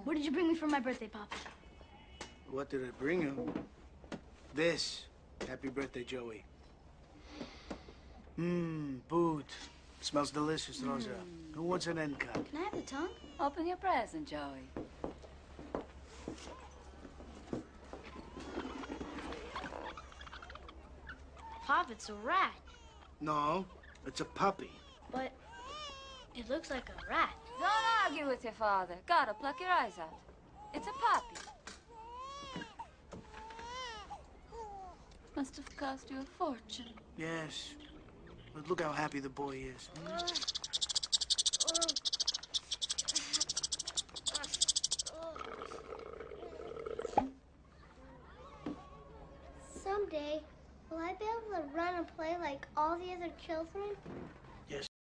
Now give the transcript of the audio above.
What did you bring me for my birthday, Papa? What did I bring him? This. Happy birthday, Joey. Food. Smells delicious, Rosa. Who wants an end cut? Can I have the tongue? Open your present, Joey. Pop, it's a rat. No, it's a puppy. But it looks like a rat. Don't argue with your father. Gotta pluck your eyes out. It's a puppy. Must have cost you a fortune. Yes. But look how happy the boy is. Someday, will I be able to run and play like all the other children?